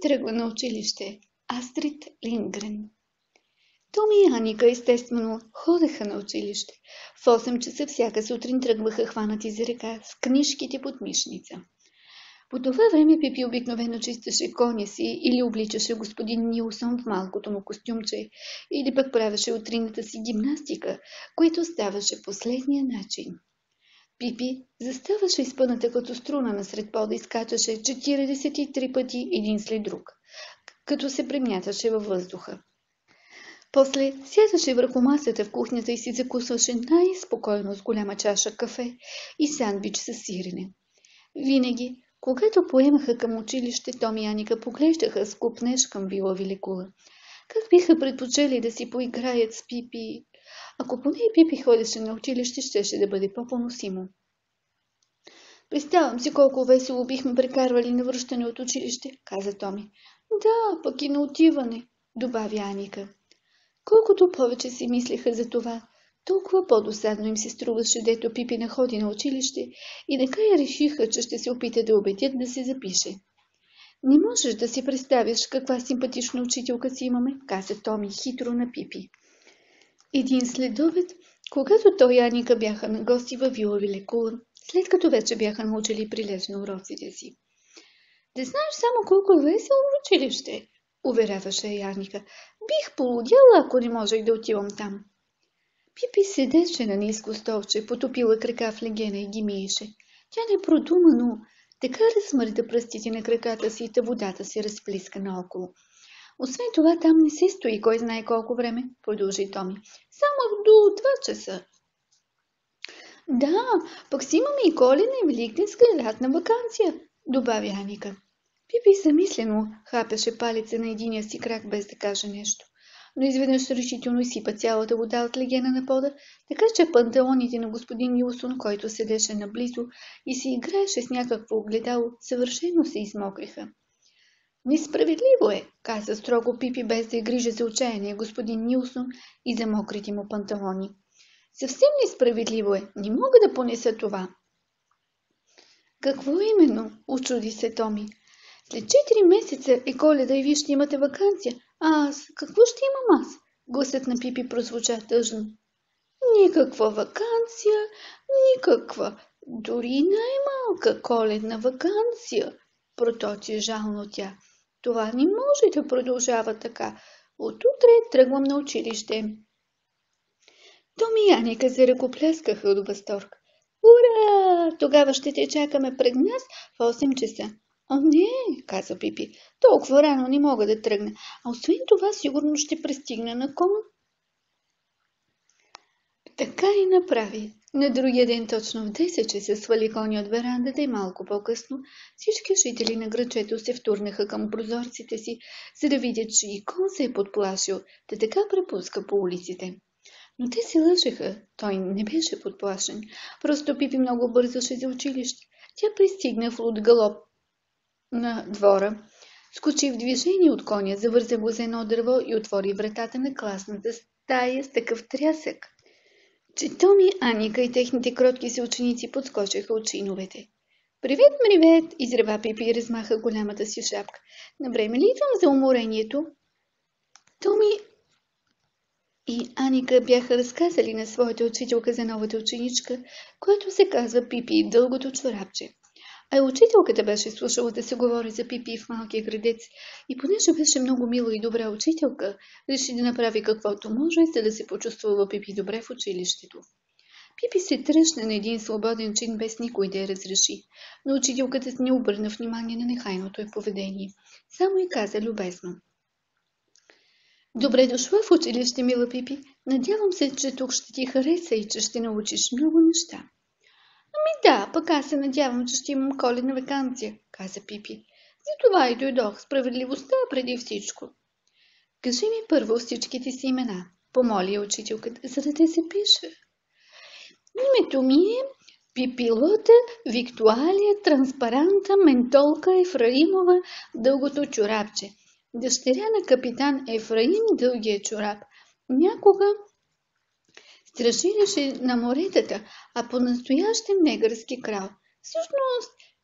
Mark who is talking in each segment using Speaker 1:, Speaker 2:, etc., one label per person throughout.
Speaker 1: тръгва на училище. Астрид Линдгрен. Томи и Аника естествено ходеха на училище. В 8 часа всяка сутрин тръгваха хванати за ръка с книжките под мишница. По това време Пипи обикновено чистеше коня си или обличаше господин Нилсон в малкото му костюмче, или пък правеше утринната си гимнастика, което ставаше последния начин. Пипи заставаше изпъната като струна насред пода и скачаше 43 пъти един след друг, като се премяташе във въздуха. После сядаше върху масата в кухнята и си закусваше най-спокойно с голяма чаша кафе и сандвич с сирене. Винаги, когато поемаха към училище, Том и Аника поглеждаха с купнеж към Вила Великула. Как биха предпочели да си поиграят с Пипи? Ако поне и Пипи ходеше на училище, щеше да бъде по-поносимо. Представям си колко весело бихме прекарвали на връщане от училище, каза Томи. Да, пък и на отиване, добави Аника. Колкото повече си мислеха за това, толкова по-досадно им се струваше, дето Пипи не ходи на училище, и накрая решиха, че ще се опитат да убедят да се запише. Не можеш да си представиш каква симпатична учителка си имаме, каза Томи хитро на Пипи. Един следобед, когато той и Аника бяха на гости във Вила Великула, след като вече бяха научили прилежно уроците си. Да знаеш само колко е весело в училище, уверяваше Аника. Бих полудяла, ако не можех да отивам там. Пипи седеше на ниско столче, потопила крака в легена и ги миеше. Тя не продума, но така размърда пръстите на краката си и водата се разплиска наоколо. Освен това, там не се стои кой знае колко време, продължи Томи. Само до 2 часа. Да, пък си имаме и коледна и великденска и лятна ваканция, добави Аника. Пипи замислено хапеше палеца на единия си крак без да каже нещо. Но изведнъж решително изсипа цялата вода от легена на пода, така че панталоните на господин Нилсон, който седеше наблизо и се играеше с някакво огледало, съвършено се измокриха. Несправедливо е, каза строго Пипи, без да грижа за отчаяния господин Нилсон и за мокрите му панталони. Съвсем несправедливо е, не мога да понеса това. Какво именно? Учуди се Томи. След 4 месеца е Коледа и вие ще имате ваканция. А аз, какво ще имам аз? Гласът на Пипи прозвуча тъжно. Никаква ваканция, никаква, дори най-малка коледна ваканция, проточи жално тя. Това не може да продължава така. От утре тръгвам на училище. Томи и Аника се ръкопляскаха от възторг. Ура! Тогава ще те чакаме пред нас в 8 часа. О, не, каза Пипи. Толкова рано не мога да тръгна. А освен това сигурно ще пристигна на кон. Така и направи. На другия ден точно в 10 часа свали коня от верандата и малко по-късно всички жители на градчето се втурнаха към прозорците си, за да видят, че и кон се е подплашил, да така препуска по улиците. Но те се лъжеха. Той не беше подплашен. Просто Пипи много бързаше за училище. Тя пристигна в луд галоп на двора, скочи в движение от коня, завърза го за едно дърво и отвори вратата на класната стая с такъв трясък, че Томи, Аника и техните кротки съученици подскочиха от чиновете. Привет, привет, изрева Пипи и размаха голямата си шапка. На време ли идвам за уморението? Томи и Аника бяха разказали на своята учителка за новата ученичка, която се казва Пипи, дългото чорапче. А учителката беше слушала да се говори за Пипи в малкия градец и понеже беше много мила и добра учителка, реши да направи каквото може, за да се почувствува Пипи добре в училището. Пипи се тръщна на един свободен чин без никой да я разреши, но учителката не обърна внимание на нехайното й поведение. Само й каза любезно. Добре дошла в училище, мила Пипи. Надявам се, че тук ще ти хареса и че ще научиш много неща. Да, пък аз се надявам, че ще имам коледна ваканция, каза Пипи. Затова и дойдох, справедливостта преди всичко. Кажи ми първо всичките си имена, помоли учителката, за да те се пише. Името ми е Пипилота, Виктуалия, Транспаранта, Ментолка, Ефраимова, Дългото чорапче. Дъщеря на капитан Ефраим, Дългия чорап. Някога страшилеше на моретата, а по-настоящем негърски крал. Всъщност,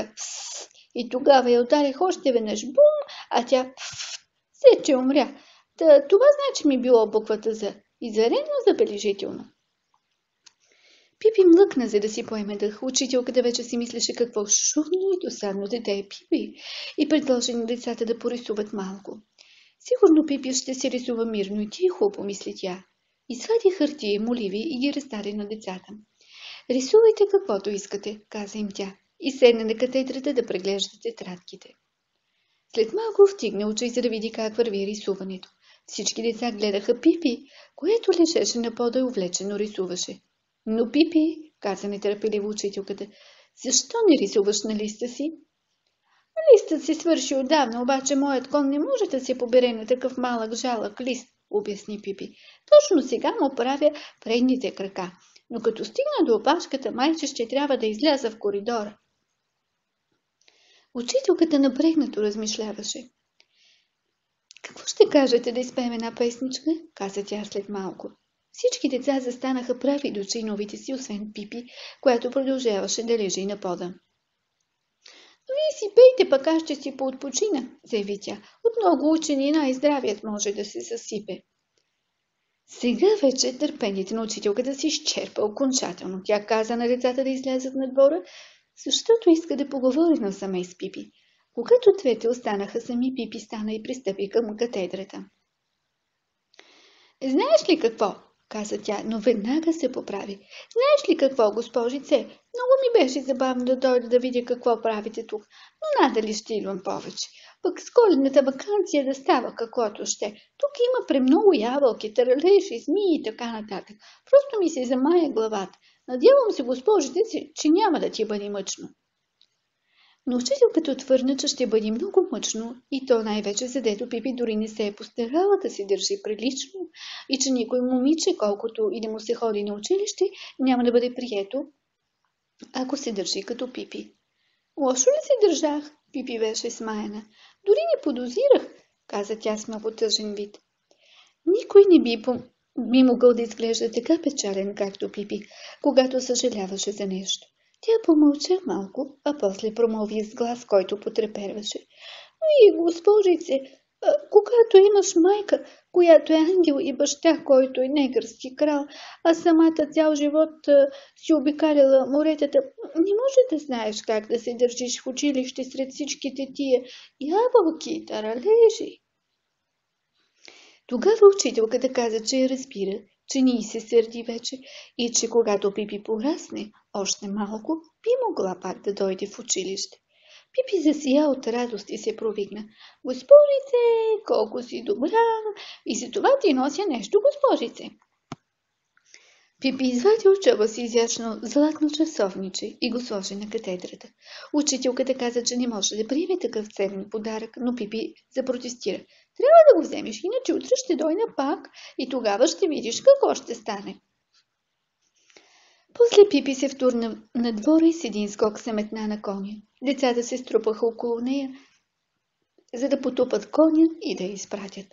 Speaker 1: извика «Пф». И тогава я ударих още веднъж бум, а тя «Пф». Все, че умря. Това значи ми било буквата «З». Изварено забележително. Пипи млъкна, за да си поеме дъх. Учителката вече си мислеше какво шумно и досадно дете е Пипи и предложи на децата да порисуват малко. Сигурно Пипи ще се рисува мирно и тихо, помисли тя. Извади хартия и моливи и ги раздаде на децата. Рисувайте каквото искате, каза им тя, и седна на катедрата да преглежда тетрадките. След малко втигна очи, за да види как върви рисуването. Всички деца гледаха Пипи, което лежеше на пода и увлечено рисуваше. Но Пипи, каза нетърпеливо учителката, защо не рисуваш на листа си? Листът си свърши отдавна, обаче моят кон не може да се побере на такъв малък жалък лист, обясни Пипи. Точно сега му правя предните крака, но като стигна до опашката, майче ще трябва да изляза в коридора. Учителката напрегнато размишляваше. Какво ще кажете да изпеем една песничка? Каза тя след малко. Всички деца застанаха прави до чиновите си, освен Пипи, която продължаваше да лежи на пода. Вие си пейте, пък аз ще си поотпочина, заяви тя. От много учени най-здравият може да се съсипе. Сега вече търпението на учителката се изчерпа окончателно. Тя каза на децата да излязат на двора, защото иска да поговори насаме с Пипи. Когато двете останаха сами, Пипи стана и пристъпи към катедрата. Знаеш ли какво? Каза тя, но веднага се поправи. Знаеш ли какво, госпожице? Много ми беше забавно да дойда да видя какво правите тук, но надали ще идвам повече. Пък с коледната ваканция да става каквото ще. Тук има премного ябълки, таралежи, змии и така нататък. Просто ми се замая главата. Надявам се, госпожице, че няма да ти бъде мъчно. Но учителката отвърна, че ще бъде много мъчно и то най-вече задето Пипи дори не се е постарала да се държи прилично и че никой момиче, колкото и да му се ходи на училище, няма да бъде прието, ако се държи като Пипи. Лошо ли се държах? Пипи беше смаяна. Дори не подозирах, каза тя с много тъжен вид. Никой не би могъл да изглежда така печален, както Пипи, когато съжаляваше за нещо. Тя помълча малко, а после промълви с глас, който потреперваше. И, госпожице, когато имаш майка, която е ангел и баща, който е негърски крал, а самата цял живот си обикаляла моретата, не може да знаеш как да се държиш в училище сред всичките тия ябълки и таралежи. Тогава учителката каза, че я разбира, че не се сърди вече и че когато Пипи порасне още малко, би могла пак да дойде в училище. Пипи засия от радост и се провигна. Госпожице, колко си добра! И за това ти нося нещо, госпожице. Пипи извади от джоба си изящно златно часовниче и го сложи на катедрата. Учителката каза, че не може да приеме такъв ценен подарък, но Пипи запротестира. Трябва да го вземеш, иначе утре ще дойна пак и тогава ще видиш какво ще стане. После Пипи се втурна на двора и с един скок се метна на коня. Децата се струпаха около нея, за да потупат коня и да я изпратят.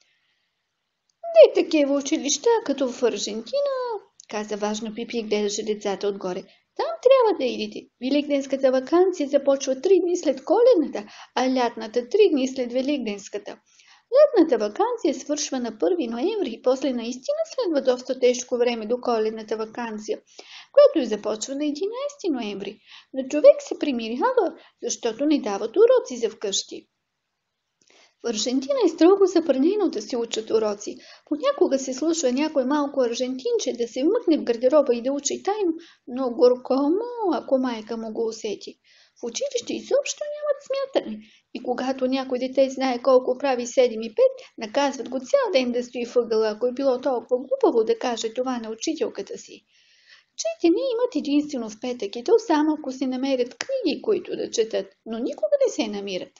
Speaker 1: Не такива училища, като в Аржентина, каза важно Пипи и гледаше децата отгоре. Там трябва да идите. Великденската ваканция започва 3 дни след Коледната, а лятната 3 дни след Великденската. Летната ваканция свършва на 1 ноември и после наистина следва доста тежко време до Коледната ваканция, която започва на 11 ноември. Но човек се примирява, защото не дават уроци за вкъщи. В Аржентина е строго забранено да се учат уроци. Понякога се случва някой малко аржентинче да се вмъкне в гардероба и да учи тайно, но горко му, ако майка му го усети. В училище изобщо нямат смятане. И когато някой дете знае колко прави 7 и 5, наказват го цял ден да стои въгъла, ако е било толкова глупаво да каже това на учителката си. Четене имат единствено в петък и то само ако се намерят книги, които да четат, но никога не се намират.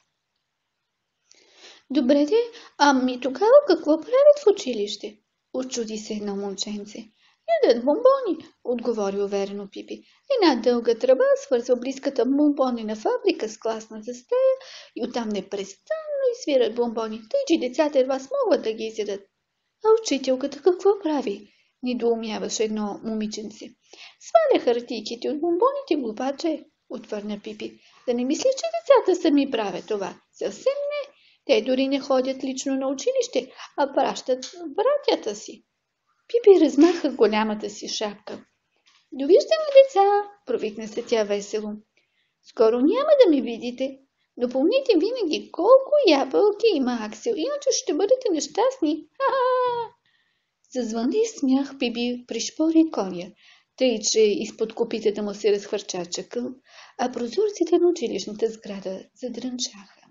Speaker 1: Добре де, ами тогава какво правят в училище? Очуди се едно момченце. Ядат бомбони, отговори уверено Пипи. Една дълга тръба свързва близката бомбонена фабрика с класната стая и оттам непрестанно изсвират бомбони, тъй че децата едва смогват да ги изядат. А учителката какво прави? Недоумяваше едно момиченце. Сваля хартийките от бомбоните, глупаче, отвърна Пипи. Да не мисли, че децата сами правят това. Съвсем не. Те дори не ходят лично на училище, а пращат братята си. Пипи размаха голямата си шапка. Довиждане, деца, провикна се тя весело. Скоро няма да ме видите, но помните винаги колко ябълки има Аксел, иначе ще бъдете нещастни. Ха-ха! Зазвъни смях, Биби пришпори коня, тъй че изпод копитата му се разхвърча чакъл, а прозорците на училищната сграда задрънчаха.